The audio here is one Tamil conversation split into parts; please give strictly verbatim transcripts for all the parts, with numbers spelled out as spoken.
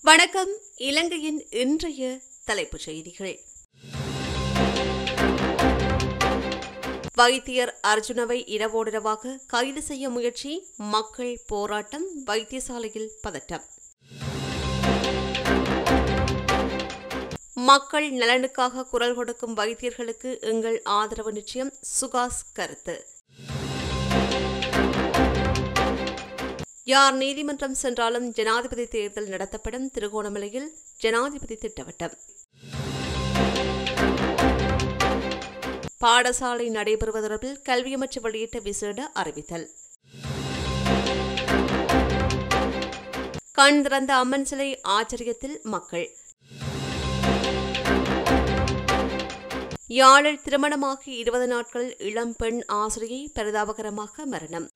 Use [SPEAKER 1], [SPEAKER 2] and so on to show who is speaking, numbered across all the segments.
[SPEAKER 1] வணக்கம். இலங்கையின் இன்றைய தலைப்புச் செய்திகள். வைத்தியர் அர்ஜுனவை இரவோடிரவாக கைது செய்ய முயற்சி, மக்கள் போராட்டம், வைத்தியசாலையில் பதட்டம். மக்கள் நலனுக்காக குரல் கொடுக்கும் வைத்தியர்களுக்கு எங்கள் ஆதரவு நிச்சயம், சுகாஸ் கருத்து. யார் நீதிமன்றம் சென்றாலும் ஜனாதிபதி தேர்தல் நடத்தப்படும், திருகோணமலையில் ஜனாதிபதி திட்டவட்டம். பாடசாலை நடைபெறுவது தொடர்பில் கல்வி அமைச்சு வெளியிட்ட விசேட அறிவித்தல். கண் திறந்த அம்மன் சிலை ஆச்சரியத்தில் மக்கள். யாழில் திருமணமாகி இருபது நாட்கள் இளம் பெண் ஆசிரியை பரிதாபகரமாக மரணம்.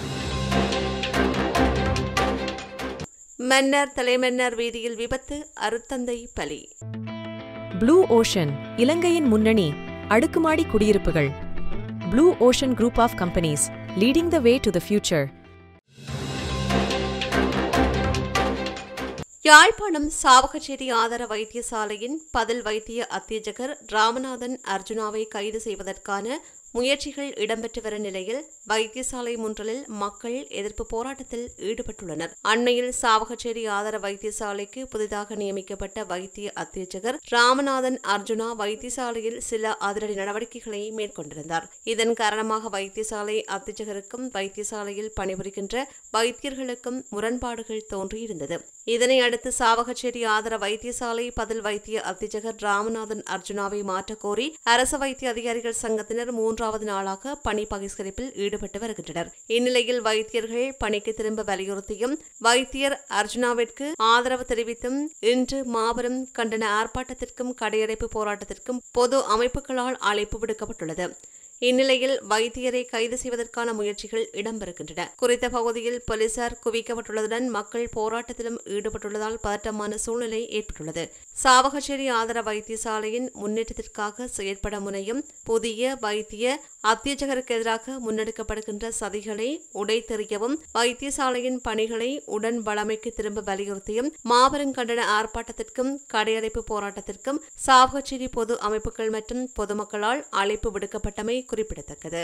[SPEAKER 1] மன்னர் தலைமன்னர் வீதியில் விபத்து, அருத்தந்தை பலி.
[SPEAKER 2] ப்ளூ ஓஷன் இலங்கையின் முன்னணி அடுக்குமாடி குடியிருப்புகள். Blue Ocean Group of Companies, leading the way to the future.
[SPEAKER 1] Jaffna Chavakachcheri ஆதார வைத்தியசாலையின் பதில் வைத்திய அத்தியட்சகர் ராமநாதன் அர்ஜுனாவை கைது செய்வதற்கான முயற்சிகள் இடம்பெற்று வரும் நிலையில் வைத்தியசாலை முன்றலில் மக்கள் எதிர்ப்பு போராட்டத்தில் ஈடுபட்டுள்ளனர். அண்மையில் சாவகச்சேரி ஆதார வைத்தியசாலைக்கு புதிதாக நியமிக்கப்பட்ட வைத்திய அத்தியட்சகர் ராமநாதன் அர்ஜுனா வைத்தியசாலையில் சில அதிரடி நடவடிக்கைகளை மேற்கொண்டிருந்தார். இதன் காரணமாக வைத்தியசாலை அத்தியட்சகருக்கும் வைத்தியசாலையில் பணிபுரிகின்ற வைத்தியர்களுக்கும் முரண்பாடுகள் தோன்றியிருந்தது. இதனை அடுத்து சாவகச்சேரி ஆதார வைத்தியசாலை பதில் வைத்திய அத்தியட்சகர் ராமநாதன் அர்ஜுனாவை மாற்றக் கோரி அரசு வைத்திய அதிகாரிகள் சங்கத்தினர் மூன்றாவது நாளாக பணி பகிஷ்கரிப்பில் ஈடுபட்டு வருகின்றனர். இந்நிலையில் வைத்தியர்கள் பணிக்கு திரும்ப வலியுறுத்தியும் வைத்தியர் அர்ஜுனாவிற்கு ஆதரவு தெரிவித்தும் இன்று மாபெரும் கண்டன ஆர்ப்பாட்டத்திற்கும் கடையடைப்பு போராட்டத்திற்கும் பொது அமைப்புகளால் அழைப்பு விடுக்கப்பட்டுள்ளது. இந்நிலையில் வைத்தியரை கைது செய்வதற்கான முயற்சிகள் இடம்பெறுகின்றன. குறித்த பகுதியில் போலீசார் குவிக்கப்பட்டுள்ளதுடன் மக்கள் போராட்டத்திலும் ஈடுபட்டுள்ளதால் பதட்டமான சூழ்நிலை ஏற்பட்டுள்ளது. சாவகச்சேரி ஆதார வைத்தியசாலையின் முன்னேற்றத்திற்காக செயற்பட முனையும் புதிய வைத்திய அத்தியட்சகருக்கு எதிராக முன்னெடுக்கப்படுகின்ற சதிகளை உடைத்தெறியவும் வைத்தியசாலையின் பணிகளை உடன் வளமைக்கு திரும்ப வலியுறுத்தியும் மாபெரும் கண்டன ஆர்ப்பாட்டத்திற்கும் கடையடைப்பு போராட்டத்திற்கும் சாவகச்சேரி பொது அமைப்புகள் மற்றும் பொதுமக்களால் அழைப்பு விடுக்கப்பட்டமை குறிப்பிடத்தக்கது.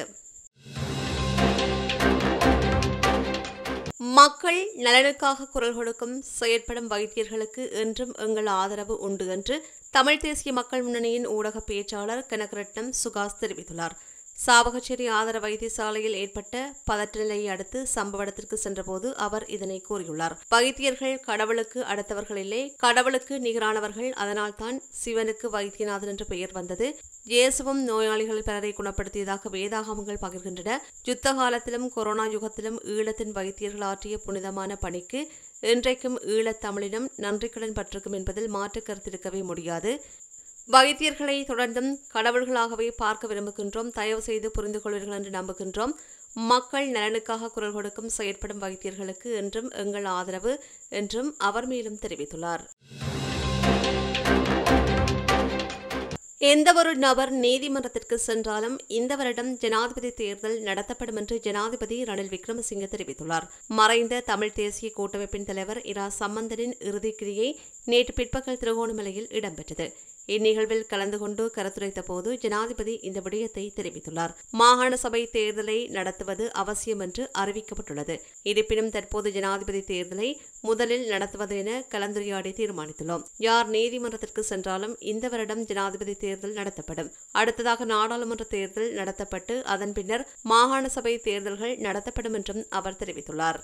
[SPEAKER 1] மக்கள் நலனுக்காக குரல் கொடுக்கும் செயற்படும் வைத்தியர்களுக்கு என்றும் எங்கள் ஆதரவு உண்டு என்று தமிழ் தேசிய மக்கள் முன்னணியின் ஊடக பேச்சாளர் கனகரட்னம் சுகாஸ் தெரிவித்துள்ளார். சாவகச்சேரி ஆதார வைத்தியசாலையில் ஏற்பட்ட பதற்ற நிலையை அடுத்து சம்பவ இடத்திற்கு சென்றபோது அவர் இதனை கூறியுள்ளார். வைத்தியர்கள் கடவுளுக்கு அடுத்தவர்கள் இல்லை, கடவுளுக்கு நிகரானவர்கள். அதனால்தான் சிவனுக்கு வைத்தியநாதன் என்ற பெயர் வந்தது. இயேசுவும் நோயாளிகள் பலரை குணப்படுத்தியதாக வேதாகமங்கள் பகிர்கின்றன. யுத்த காலத்திலும் கொரோனா யுகத்திலும் ஈழத்தின் வைத்தியர்கள் ஆற்றிய புனிதமான பணிக்கு இன்றைக்கும் ஈழத் தமிழினம் நன்றிக்கடன் பட்டிருக்கும் என்பதில் மாற்று கருத்திருக்கவே முடியாது. வைத்தியர்களை தொடர்ந்தும் கடவுள்களாகவே பார்க்க விரும்புகின்றோம். தயவு செய்து புரிந்து கொள்வீர்கள் என்று நம்புகின்றோம். மக்கள் நலனுக்காக குரல் கொடுக்கும் செயற்படும் வைத்தியர்களுக்கு என்றும் எங்கள் ஆதரவு என்றும் அவர் மேலும் தெரிவித்துள்ளார். எந்தவொரு நபர் நீதிமன்றத்திற்கு சென்றாலும் இந்த வருடம் ஜனாதிபதி தேர்தல் நடத்தப்படும் என்று ஜனாதிபதி ரணில் விக்ரமசிங்கே தெரிவித்துள்ளார். மறைந்த தமிழ் தேசிய கூட்டமைப்பின் தலைவர் இரா சம்பந்தனின் இறுதிக்கிரியை நேற்று பிற்பகல் திருகோணமலையில் இடம்பெற்றது. இந்நிகழ்வில் கலந்து கொண்டு கருத்துரைத்த போது ஜனாதிபதி இந்த விடயத்தை தெரிவித்துள்ளார். மாகாண சபை தேர்தலை நடத்துவது அவசியம் என்று அறிவிக்கப்பட்டுள்ளது. இருப்பினும் தற்போது ஜனாதிபதி தேர்தலை முதலில் நடத்துவது என கலந்துரையாடி தீர்மானித்துள்ளோம். யார் நீதிமன்றத்திற்கு சென்றாலும் இந்த வருடம் ஜனாதிபதி தேர்தல் நடத்தப்படும். அடுத்ததாக நாடாளுமன்ற தேர்தல் நடத்தப்பட்டு அதன் பின்னர் மாகாண சபை தேர்தல்கள் நடத்தப்படும் என்றும் அவர் தெரிவித்துள்ளார்.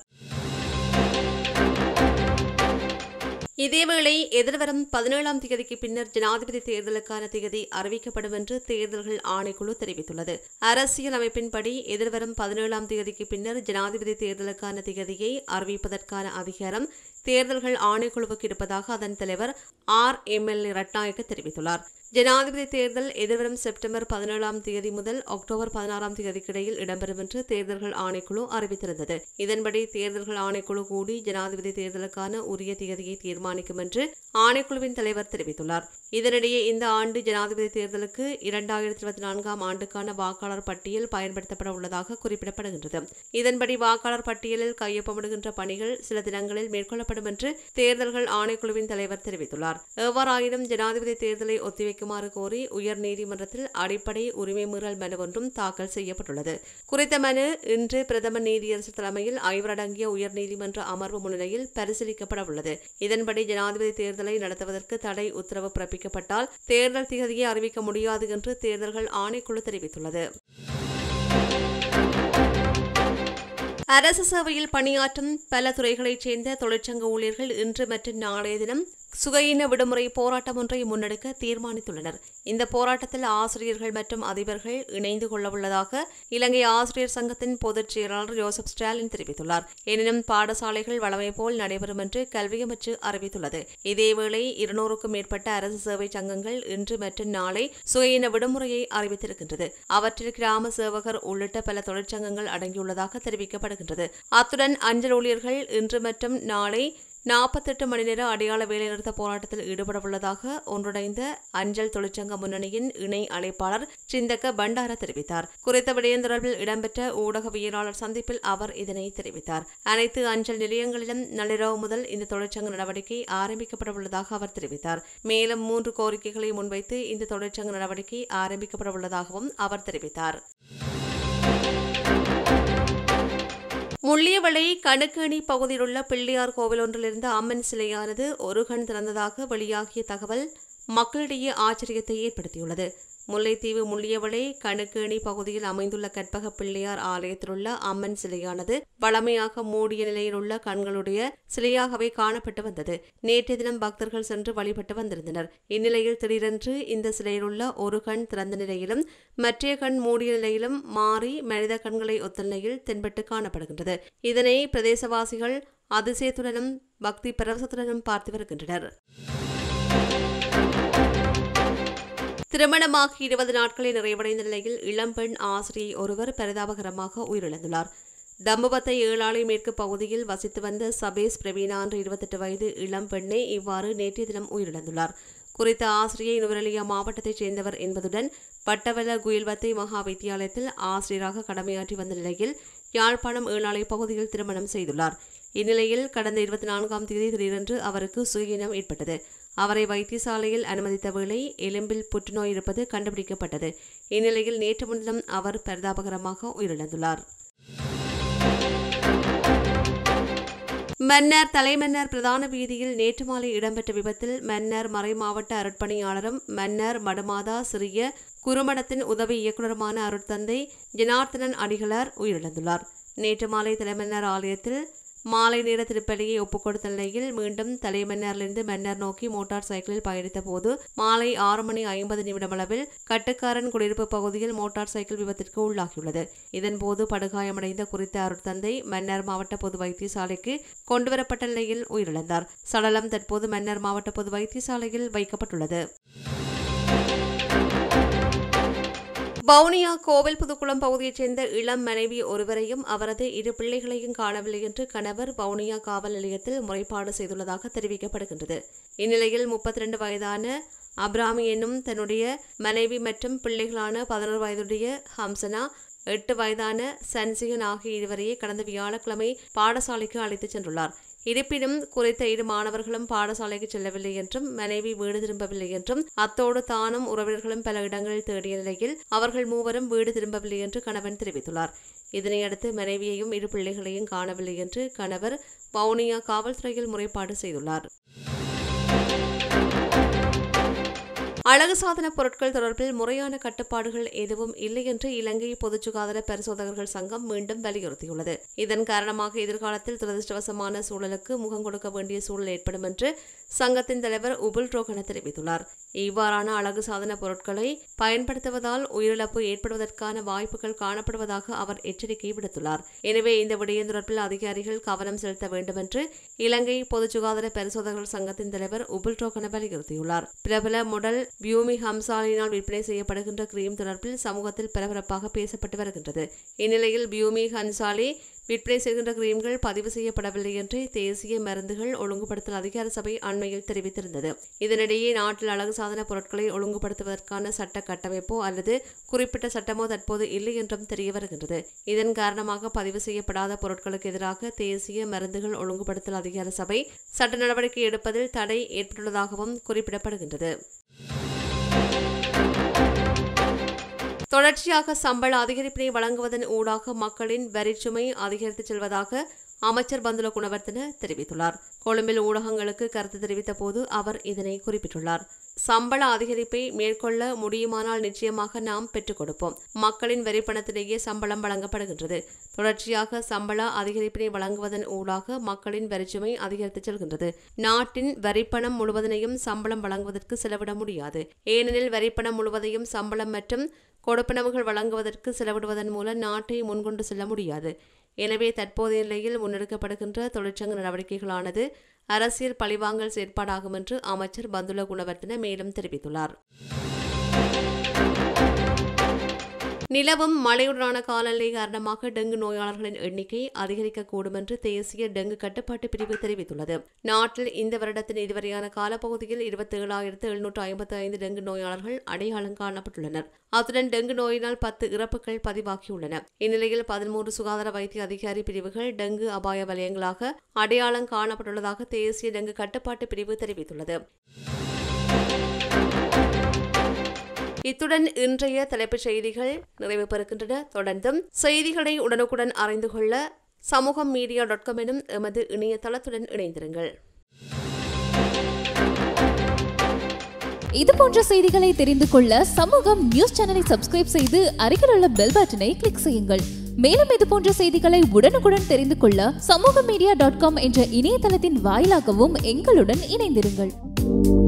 [SPEAKER 1] இதேவேளை எதிர்வரும் பதினேழாம் தேதிக்கு பின்னர் ஜனாதிபதி தேர்தலுக்கான தேதி அறிவிக்கப்படும் என்று தேர்தல்கள் ஆணைக்குழு தெரிவித்துள்ளது. அரசியல் அமைப்பின்படி எதிர்வரும் பதினேழாம் தேதிக்கு பின்னர் ஜனாதிபதி தேர்தலுக்கான தேதியை அறிவிப்பதற்கான அதிகாரம் தேர்தல்கள் ஆணைக்குழுவுக்கு இருப்பதாக அதன் தலைவர் ஆர் எம் எல் ரட்நாயக்க தெரிவித்துள்ளார். ஜனாதிபதி தேர்தல் எதிர்வரும் செப்டம்பர் பதினேழாம் தேதி முதல் அக்டோபர் பதினாறாம் தேதிக்கு இடையில் இடம்பெறும் என்று தேர்தல்கள் ஆணைக்குழு அறிவித்திருந்தது. இதன்படி தேர்தல்கள் ஆணைக்குழு கூடி ஜனாதிபதி தேர்தலுக்கான உரிய தேதியை தீர்மானித்தார். தீர்மானிக்கும் என்று ஆணைக்குழுவின் தலைவர் தெரிவித்துள்ளார். இதனிடையே இந்த ஆண்டு ஜனாதிபதி தேர்தலுக்கு இரண்டாயிரத்தி இருபத்தி நான்காம் ஆண்டுக்கான வாக்காளர் பட்டியல் பயன்படுத்தப்பட உள்ளதாக குறிப்பிடப்படுகின்றது. இதன்படி வாக்காளர் பட்டியலில் கையொப்பமிடுகின்ற பணிகள் சில தினங்களில் மேற்கொள்ளப்படும் என்று தேர்தல்கள் ஆணைக்குழுவின் தலைவர் தெரிவித்துள்ளார். எவ்வாறாயினும் ஜனாதிபதி தேர்தலை ஒத்திவைக்குமாறு கோரி உயர்நீதிமன்றத்தில் அடிப்படை உரிமை மீறல் மனு ஒன்றும் தாக்கல் செய்யப்பட்டுள்ளது. குறித்த மனு இன்று பிரதம நீதியரசர் தலைமையில் ஐவரடங்கிய உயர்நீதிமன்ற அமர்வு முன்னிலையில் பரிசீலிக்கப்பட உள்ளது. இதன்படி ஜனாதிபதி தேர்தலை நடத்துவதற்கு தடை உத்தரவு பிறப்பிக்கப்பட்டால் தேர்தல் திகதியை அறிவிக்க முடியாது என்று தேர்தல்கள் ஆணைக்குழு தெரிவித்துள்ளது. அரசு சேவையில் பணியாற்றும் பல துறைகளைச் சேர்ந்த தொழிற்சங்க ஊழியர்கள் இன்று மற்றும் நாளைய தினம் சுகையின விடுமுறை போராட்டம் ஒன்றை முன்னெடுக்க தீர்மானித்துள்ளனர். இந்த போராட்டத்தில் ஆசிரியர்கள் மற்றும் அதிபர்கள் இணைந்து கொள்ளவுள்ளதாக இலங்கை ஆசிரியர் சங்கத்தின் பொதுச் செயலாளர் யோசப் ஸ்டாலின் தெரிவித்துள்ளார். எனினும் பாடசாலைகள் வழமை போல் நடைபெறும் என்று கல்வி அமைச்சு அறிவித்துள்ளது. இதேவேளை இருநூறுக்கும் மேற்பட்ட அரசு சேவை சங்கங்கள் இன்று மற்றும் நாளை சுகையின விடுமுறையை அறிவித்திருக்கின்றது. அவற்றில் கிராம சேவகர் உள்ளிட்ட பல தொழிற்சங்கங்கள் அடங்கியுள்ளதாக தெரிவிக்கப்படுகின்றது. அத்துடன் அஞ்சல் ஊழியர்கள் இன்று மற்றும் நாளை நாற்பத்தெட்டு மணி நேர அடையாள வேலைநிறுத்த போராட்டத்தில் ஈடுபடவுள்ளதாக ஒன்றிணைந்த அஞ்சல் தொழிற்சங்க முன்னணியின் இணை அழைப்பாளர் சிந்தக்க பண்டார தெரிவித்தார். குறித்த விடயம் தொடர்பில் இடம்பெற்ற ஊடகவியலாளர் சந்திப்பில் அவர் இதனை தெரிவித்தார். அனைத்து அஞ்சல் நிலையங்களிலும் நள்ளிரவு முதல் இந்த தொழிற்சங்க நடவடிக்கை ஆரம்பிக்கப்படவுள்ளதாக அவர் தெரிவித்தார். மேலும் மூன்று கோரிக்கைகளை முன்வைத்து இந்த தொழிற்சங்க நடவடிக்கை ஆரம்பிக்கப்படவுள்ளதாகவும் அவர் தெரிவித்தார். முள்ளியவளை கணுக்கேணி பகுதியில் உள்ள பிள்ளையார் கோவில் ஒன்றிலிருந்து அம்மன் சிலையானது ஒரு கண் திறந்ததாக வெளியாகிய தகவல் மக்களிடையே ஆச்சரியத்தை ஏற்படுத்தியுள்ளது. முல்லைத்தீவு முள்ளியவளை கணுக்கேணி பகுதியில் அமைந்துள்ள கற்பக பிள்ளையார் ஆலயத்தில் உள்ள அம்மன் சிலையானது வளமையாக மூடிய நிலையில் உள்ள கண்களுடைய சிலையாகவே காணப்பட்டு வந்தது. நேற்றைய தினம் பக்தர்கள் சென்று வழிபட்டு வந்திருந்தனர். இந்நிலையில் திடீரென்று இந்த சிலையில் உள்ள ஒரு கண் திறந்த நிலையிலும் மற்றைய கண் மூடிய நிலையிலும் மாறி மனித கண்களை ஒத்த நிலையில் தென்பட்டு காணப்படுகின்றது. இதனை பிரதேசவாசிகள் அதிசயத்துடனும் பக்தி பரவசத்துடனும் பார்த்து வருகின்றனர். திருமணமாகி இருபது நாட்களை நிறைவடைந்த நிலையில் இளம்பெண் ஆசிரியை ஒருவர் பரிதாபகரமாக உயிரிழந்துள்ளார். தம்பபத்தை ஏழாலை மேற்கு பகுதியில் வசித்து வந்த சபேஸ் பிரவீனா என்ற இருபத்தெட்டு வயது இளம்பெண்ணே இவ்வாறு நேற்றைய தினம் உயிரிழந்துள்ளார். குறித்த ஆசிரியை நுவரெலியா மாவட்டத்தைச் சேர்ந்தவர் என்பதுடன் பட்டவல குயில்வத்தை மகா வித்தியாலயத்தில் ஆசிரியராக கடமையாற்றி வந்த நிலையில் யாழ்ப்பாணம் ஏழாலை பகுதியில் திருமணம் செய்துள்ளார். இந்நிலையில் கடந்த இருபத்தி நான்காம் தேதி திடீரென்று அவருக்கு சுயநலம் ஏற்பட்டது. அவரை வைத்தியசாலையில் அனுமதித்த வேளை எலும்பில் புற்றுநோய் இருப்பது கண்டுபிடிக்கப்பட்டது. இந்நிலையில் நேற்று முன்தினம் அவர் பரிதாபகரமாக உயிரிழந்துள்ளார். மன்னார் தலைமன்னார் பிரதான வீதியில் நேற்று மாலை இடம்பெற்ற விபத்தில் மன்னார் மறைமாவட்ட அருட்பணியாளரும் மன்னார் மடுமாதா சிறிய குறுமடத்தின் உதவி இயக்குநருமான அருட்தந்தை ஜனார்த்தனன் அடிகளார் உயிரிழந்துள்ளார். நேற்று மாலை தலைமன்னார் ஆலயத்தில் மாலை நேர திருப்பலியை ஒப்புக் கொடுத்த நிலையில் மீண்டும் தலைமன்னாரிலிருந்து மன்னார் நோக்கி மோட்டார் சைக்கிளில் பயணித்த போது மாலை ஆறு மணி ஐம்பது நிமிடமளவில் கட்டுக்காரன் குடியிருப்பு பகுதியில் மோட்டார் சைக்கிள் விபத்திற்கு உள்ளாகியுள்ளது. இதன்போது படுகாயமடைந்த குறித்த அருட்தந்தை மன்னார் மாவட்ட பொது வைத்தியசாலைக்கு கொண்டுவரப்பட்ட நிலையில் உயிரிழந்தார். சடலம் தற்போது மன்னார் மாவட்ட பொது வைத்தியசாலையில் வைக்கப்பட்டுள்ளது. வவுனியா கோவில் புதுக்குளம் பகுதியைச் சேர்ந்த இளம் மனைவி ஒருவரையும் அவரது இரு பிள்ளைகளையும் காணவில்லை என்று கணவர் வவுனியா காவல் நிலையத்தில் முறைப்பாடு செய்துள்ளதாக தெரிவிக்கப்படுகின்றது. இந்நிலையில் முப்பத்தி இரண்டு வயதான அப்ராமி என்னும் தன்னுடைய மனைவி மற்றும் பிள்ளைகளான பதினோரு வயதுடைய ஹம்சனா, எட்டு வயதான சன்சிகன் ஆகிய இருவரையே கடந்த வியாழக்கிழமை பாடசாலைக்கு அழைத்துச் சென்றுள்ளார். இருப்பினும் குறித்த இரு மாணவர்களும் பாடசாலைக்கு செல்லவில்லை என்றும் மனைவி வீடு திரும்பவில்லை என்றும் அத்தோடு தானும் உறவினர்களும் பல இடங்களில் தேடிய நிலையில் அவர்கள் மூவரும் வீடு திரும்பவில்லை என்று கணவன் தெரிவித்துள்ளார். இதனையடுத்து மனைவியையும் இரு பிள்ளைகளையும் காணவில்லை என்று கணவர் வவுனியா காவல்துறையில் முறைப்பாடு செய்துள்ளார். அழகு சாதன பொருட்கள் தொடர்பில் முறையான கட்டுப்பாடுகள் எதுவும் இல்லை என்று இலங்கை பொது சுகாதார பரிசோதகர்கள் சங்கம் மீண்டும் வலியுறுத்தியுள்ளது. இதன் காரணமாக எதிர்காலத்தில் துரதிருஷ்டவசமான சூழலுக்கு முகம் கொடுக்க வேண்டிய சூழல் ஏற்படும் என்று சங்கத்தின் தலைவர் உபுல் ரோகன தெரிவித்துள்ளார். இவ்வாறான அழகு சாதன பொருட்களை பயன்படுத்துவதால் உயிரிழப்பு ஏற்படுவதற்கான வாய்ப்புகள் காணப்படுவதாக அவர் எச்சரிக்கை விடுத்துள்ளார். எனவே இந்த விடயம் தொடர்பில் அதிகாரிகள் கவனம் செலுத்த வேண்டும் என்று இலங்கை பொது சுகாதார பரிசோதகர்கள் சங்கத்தின் தலைவர் உபுல் ரோகன வலியுறுத்தியுள்ளார். பிரபல முடல் பியூமி ஹம்சாலினால் விற்பனை செய்யப்படுகின்ற கிரீம் தொடர்பில் சமூகத்தில் பரபரப்பாக பேசப்பட்டு வருகின்றது. இந்நிலையில் பியூமி ஹன்சாலி விற்பனை செய்கின்ற கிரீம்கள் பதிவு செய்யப்படவில்லை என்று தேசிய மருந்துகள் ஒழுங்குபடுத்தல் அதிகார சபை அண்மையில் தெரிவித்திருந்தது. இதனிடையே நாட்டில் அழகு சாதன பொருட்களை ஒழுங்குபடுத்துவதற்கான சட்ட கட்டமைப்போ அல்லது குறிப்பிட்ட சட்டமோ தற்போது இல்லை என்றும் தெரிய வருகின்றது. இதன் காரணமாக பதிவு செய்யப்படாத பொருட்களுக்கு எதிராக தேசிய மருந்துகள் ஒழுங்குபடுத்தல் அதிகார சபை சட்ட நடவடிக்கை எடுப்பதில் தடை ஏற்பட்டுள்ளதாகவும் குறிப்பிடப்படுகின்றது. தொடர்ச்சியாக சம்பள அதிகரிப்பினை வழங்குவதன் ஊடாக மக்களின் வரிச்சுமை அதிகரித்து செல்வதாக அமைச்சர் பந்துல குணவர்த்தன தெரிவித்துள்ளார். கொழும்பில் ஊடகங்களுக்கு கருத்து தெரிவித்த போது அவர் இதனை குறிப்பிட்டுள்ளார். சம்பள அதிகரிப்பை மேற்கொள்ள முடியுமானால் நிச்சயமாக நாம் பெற்றுக் கொடுப்போம். மக்களின் வரிப்பணத்திலேயே சம்பளம் வழங்கப்படுகின்றது. தொடர்ச்சியாக சம்பள அதிகரிப்பினை வழங்குவதன் ஊடாக மக்களின் வரிச்சுமை அதிகரித்து செல்கின்றது. நாட்டின் வரிப்பணம் முழுவதனையும் சம்பளம் வழங்குவதற்கு செலவிட முடியாது. ஏனெனில் வரிப்பணம் முழுவதையும் சம்பளம் மற்றும் கொடுப்பனவுகள் வழங்குவதற்கு செலவிடுவதன் மூலம் நாட்டை முன்கொண்டு செல்ல முடியாது. எனவே தற்போதைய நிலையில் முன்னெடுக்கப்படுகின்ற தொழிற்சங்க நடவடிக்கைகளானது அரசியல் பழிவாங்கல் செயற்பாடாகும் என்று அமைச்சர் பந்துல குணவர்த்தன மேலும் தெரிவித்துள்ளார். நிலவும் மழையுடனான காலநிலை காரணமாக டெங்கு நோயாளர்களின் எண்ணிக்கை அதிகரிக்கக்கூடும் என்று தேசிய டெங்கு கட்டுப்பாட்டு பிரிவு தெரிவித்துள்ளது. நாட்டில் இந்த வருடத்தின் இதுவரையான காலப்பகுதியில் இருபத்தி ஏழாயிரத்து எழுநூற்று ஐம்பத்தி ஐந்து டெங்கு நோயாளர்கள் அடையாளம் காணப்பட்டுள்ளனர். அத்துடன் டெங்கு நோயினால் பத்து இறப்புகள் பதிவாகியுள்ளன. இந்நிலையில் பதிமூன்று சுகாதார வைத்திய அதிகாரி பிரிவுகள் டெங்கு அபாய வலயங்களாக அடையாளம் காணப்பட்டுள்ளதாக தேசிய டெங்கு கட்டுப்பாட்டு பிரிவு தெரிவித்துள்ளது. இத்துடன் இன்றைய தலைப்புச் செய்திகள் நிறைவு பெறுகின்றன. தொடர்ந்தும் செய்திகளை உடனுக்குடன் அறிந்து கொள்ள சமூகம் மீடியா டாட் காம் எனும் எமது இணையதளத்துடன் இணைந்திருங்கள்.
[SPEAKER 3] இதுபோன்ற செய்திகளை தெரிந்து கொள்ள சமூகம் நியூஸ் சேனலை சப்ஸ்கிரைப் செய்து அருகில் உள்ள பெல் பட்டனை கிளிக் செய்யுங்கள். மேலும் இதுபோன்ற செய்திகளை உடனுக்குடன் தெரிந்து கொள்ள சமூகம் மீடியா டாட் காம் என்ற இணையதளத்தின் வாயிலாகவும் எங்களுடன் இணைந்திருங்கள்.